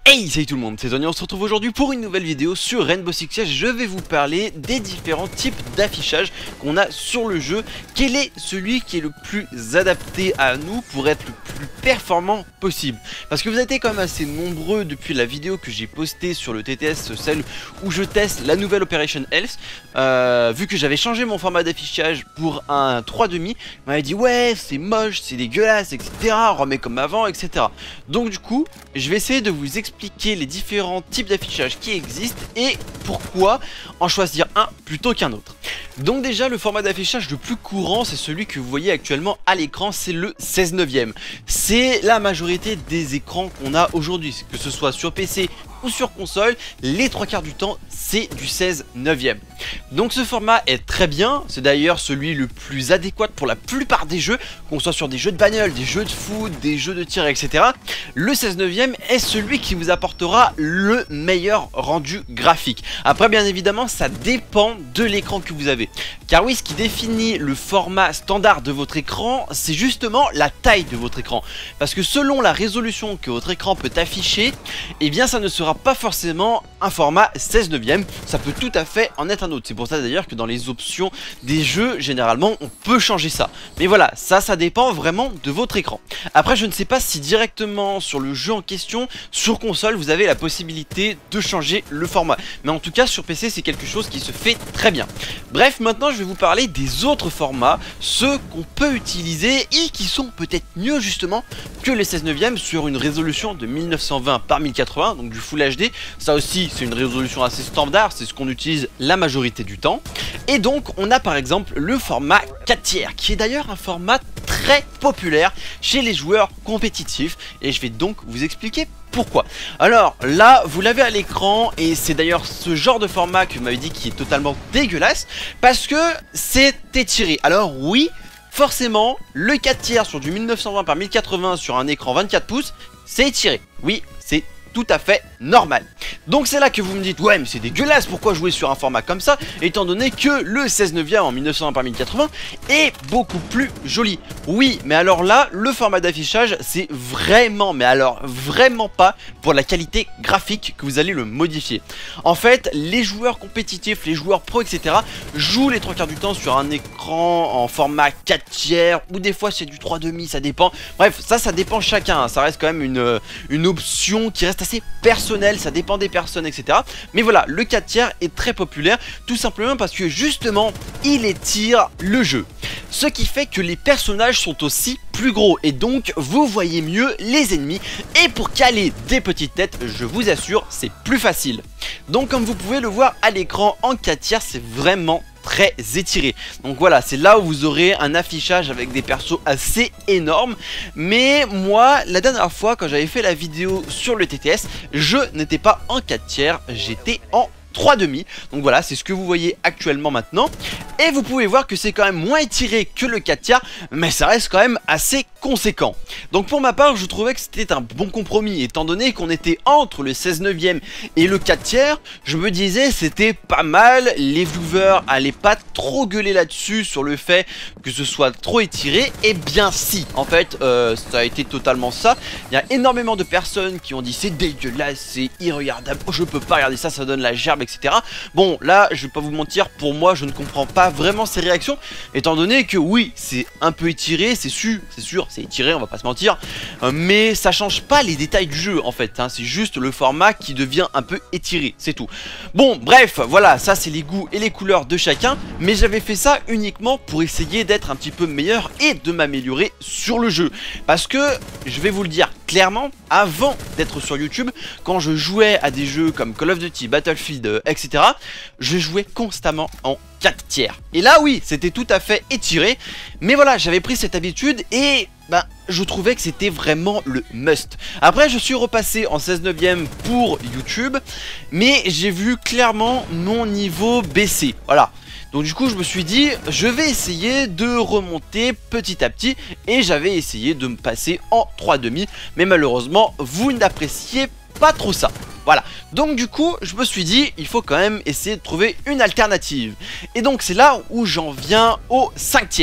Hey, salut tout le monde, c'est Tony, on se retrouve aujourd'hui pour une nouvelle vidéo sur Rainbow Six Siege. Je vais vous parler des différents types d'affichage qu'on a sur le jeu. Quel est celui qui est le plus adapté à nous pour être le plus performant possible? Parce que vous avez été quand même assez nombreux depuis la vidéo que j'ai postée sur le TTS, celle où je teste la nouvelle Operation Health. Vu que j'avais changé mon format d'affichage pour un 3,5, on m'avait dit ouais c'est moche, c'est dégueulasse, etc. On remet comme avant, etc. Donc du coup, je vais essayer de vous expliquer les différents types d'affichage qui existent et pourquoi en choisir un plutôt qu'un autre. Donc déjà, le format d'affichage le plus courant, c'est celui que vous voyez actuellement à l'écran, c'est le 16/9. C'est la majorité des écrans qu'on a aujourd'hui, que ce soit sur PC ou sur console, les 3/4 du temps c'est du 16/9. Donc ce format est très bien, c'est d'ailleurs celui le plus adéquat pour la plupart des jeux, qu'on soit sur des jeux de bagnole, des jeux de foot, des jeux de tir, etc. Le 16/9 est celui qui vous apportera le meilleur rendu graphique. Après bien évidemment ça dépend de l'écran que vous avez. Car oui, ce qui définit le format standard de votre écran, c'est justement la taille de votre écran. Parce que selon la résolution que votre écran peut afficher, eh bien ça ne sera pas forcément un format 16/9, ça peut tout à fait en être un autre. C'est pour ça d'ailleurs que dans les options des jeux, généralement on peut changer ça. Mais voilà, ça dépend vraiment de votre écran. Après je ne sais pas si directement sur le jeu en question, sur console, vous avez la possibilité de changer le format. Mais en tout cas sur PC c'est quelque chose qui se fait très bien. Bref, maintenant je vais vous parler des autres formats, ceux qu'on peut utiliser et qui sont peut-être mieux justement que les 16/9 sur une résolution de 1920 par 1080, donc du Full HD. Ça aussi c'est une résolution assez standard, c'est ce qu'on utilise la majorité du temps. Et donc on a par exemple le format 4/3 qui est d'ailleurs un format très populaire chez les joueurs compétitifs et je vais donc vous expliquer pourquoi. Alors là vous l'avez à l'écran et c'est d'ailleurs ce genre de format que vous m'avez dit qui est totalement dégueulasse parce que c'est étiré. Alors oui, forcément le 4/3 sur du 1920 par 1080 sur un écran 24 pouces c'est étiré. Oui, c'est tout à fait normal. Donc c'est là que vous me dites ouais mais c'est dégueulasse, pourquoi jouer sur un format comme ça étant donné que le 16/9 en 1920 par 1080 est beaucoup plus joli. Oui mais alors là le format d'affichage c'est vraiment, mais alors vraiment pas pour la qualité graphique que vous allez le modifier. En fait les joueurs compétitifs, les joueurs pro etc jouent les 3/4 du temps sur un écran en format 4/3 ou des fois c'est du 3/2, ça dépend. Bref ça dépend chacun, hein. Ça reste quand même une option qui reste assez personnelle, ça dépend des personnes etc. Mais voilà, le 4/3 est très populaire tout simplement parce que justement il étire le jeu. Ce qui fait que les personnages sont aussi plus gros et donc vous voyez mieux les ennemis et pour caler des petites têtes je vous assure c'est plus facile. Donc comme vous pouvez le voir à l'écran en 4/3 c'est vraiment très étiré. Donc voilà, c'est là où vous aurez un affichage avec des persos assez énormes. Mais moi, la dernière fois quand j'avais fait la vidéo sur le TTS, je n'étais pas en 4/3, j'étais en 3/2. Donc voilà, c'est ce que vous voyez actuellement maintenant. Et vous pouvez voir que c'est quand même moins étiré que le 4/3, mais ça reste quand même assez conséquent. Donc pour ma part, je trouvais que c'était un bon compromis. Étant donné qu'on était entre le 16/9 et le 4/3, je me disais c'était pas mal. Les viewers allaient pas trop gueuler là-dessus sur le fait que ce soit trop étiré. Et bien si, en fait, ça a été totalement ça. Il y a énormément de personnes qui ont dit c'est dégueulasse, c'est irregardable, je peux pas regarder ça, ça donne la gerbe, etc. Bon là je vais pas vous mentir, pour moi je ne comprends pas vraiment ces réactions étant donné que oui c'est un peu étiré, c'est sûr c'est étiré, on va pas se mentir, mais ça change pas les détails du jeu en fait, hein. C'est juste le format qui devient un peu étiré, c'est tout. Bon bref voilà, ça c'est les goûts et les couleurs de chacun, mais j'avais fait ça uniquement pour essayer d'être un petit peu meilleur et de m'améliorer sur le jeu parce que je vais vous le dire clairement, avant d'être sur YouTube, quand je jouais à des jeux comme Call of Duty, Battlefield, etc., je jouais constamment en 4/3. Et là oui, c'était tout à fait étiré, mais voilà, j'avais pris cette habitude et je trouvais que c'était vraiment le must. Après je suis repassé en 16/9 pour YouTube, mais j'ai vu clairement mon niveau baisser, voilà. Donc du coup je me suis dit je vais essayer de remonter petit à petit et j'avais essayé de me passer en 3/2, mais malheureusement vous n'appréciez pas trop ça. Voilà, donc du coup je me suis dit il faut quand même essayer de trouver une alternative. Et donc c'est là où j'en viens au 5/3.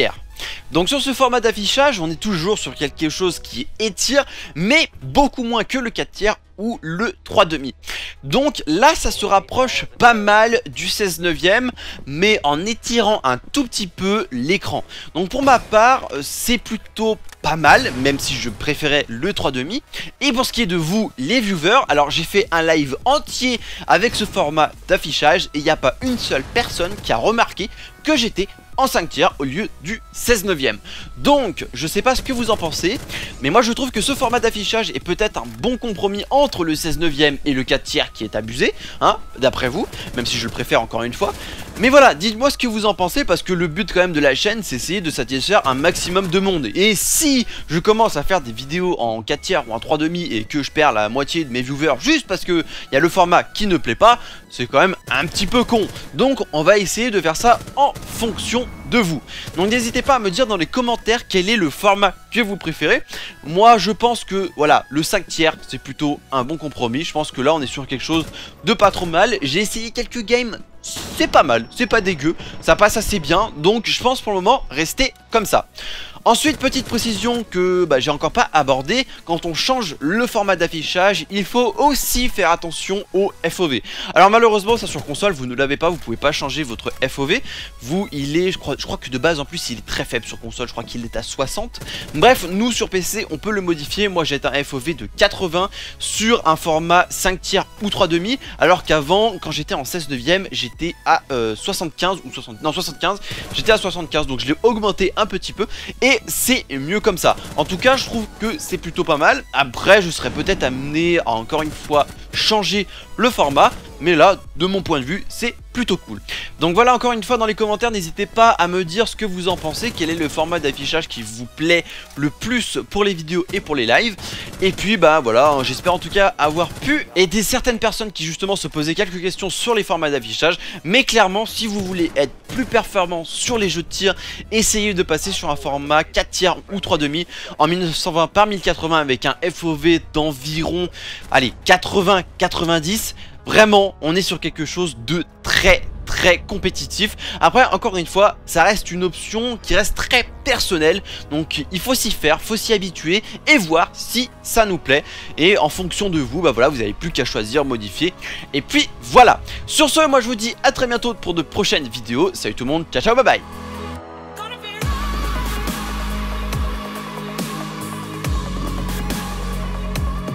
Donc sur ce format d'affichage, on est toujours sur quelque chose qui étire, mais beaucoup moins que le 4/3 ou le 3/2. Donc là ça se rapproche pas mal du 16/9, mais en étirant un tout petit peu l'écran. Donc pour ma part c'est plutôt pas mal, même si je préférais le 3/2. Et pour ce qui est de vous les viewers, alors j'ai fait un live entier avec ce format d'affichage et il n'y a pas une seule personne qui a remarqué que j'étais en 5/3 au lieu du 16/9. Donc je sais pas ce que vous en pensez, mais moi je trouve que ce format d'affichage est peut-être un bon compromis entre le 16/9 et le 4/3 qui est abusé, hein, d'après vous, même si je le préfère encore une fois. Mais voilà, dites-moi ce que vous en pensez, parce que le but quand même de la chaîne c'est essayer de satisfaire un maximum de monde. Et si je commence à faire des vidéos en 4/3 ou en 3/2 et que je perds la moitié de mes viewers juste parce que il y a le format qui ne plaît pas, c'est quand même un petit peu con. Donc on va essayer de faire ça en fonction de vous. Donc n'hésitez pas à me dire dans les commentaires quel est le format que vous préférez. Moi je pense que voilà, le 5/3 c'est plutôt un bon compromis. Je pense que là on est sur quelque chose de pas trop mal. J'ai essayé quelques games, c'est pas mal, c'est pas dégueu, ça passe assez bien. Donc je pense pour le moment rester comme ça. Ensuite, petite précision que j'ai encore pas abordé, quand on change le format d'affichage, il faut aussi faire attention au FOV. Alors malheureusement, ça sur console, vous ne l'avez pas, vous pouvez pas changer votre FOV. Vous, il est, je crois que de base en plus, il est très faible sur console, je crois qu'il est à 60. Bref, nous sur PC, on peut le modifier. Moi, j'ai un FOV de 80 sur un format 5/3 ou 3/2, alors qu'avant, quand j'étais en 16/9, j'étais à 75 ou 60, non 75, j'étais à 75, donc je l'ai augmenté un petit peu et c'est mieux comme ça. En tout cas je trouve que c'est plutôt pas mal. Après je serais peut-être amené à encore une fois changer le format, mais là de mon point de vue c'est plutôt cool. Donc voilà, encore une fois dans les commentaires n'hésitez pas à me dire ce que vous en pensez, quel est le format d'affichage qui vous plaît le plus pour les vidéos et pour les lives. Et puis voilà, j'espère en tout cas avoir pu aider certaines personnes qui justement se posaient quelques questions sur les formats d'affichage. Mais clairement si vous voulez être plus performant sur les jeux de tir, essayez de passer sur un format 4/3 ou 3/2 en 1920 par 1080 avec un FOV d'environ, allez, 80-90. Vraiment, on est sur quelque chose de très compétitif. Après encore une fois ça reste une option qui reste très personnelle, donc il faut s'y faire, faut s'y habituer et voir si ça nous plaît, et en fonction de vous voilà, vous n'avez plus qu'à choisir, modifier, et puis voilà. Sur ce, moi je vous dis à très bientôt pour de prochaines vidéos. Salut tout le monde, ciao ciao, bye bye.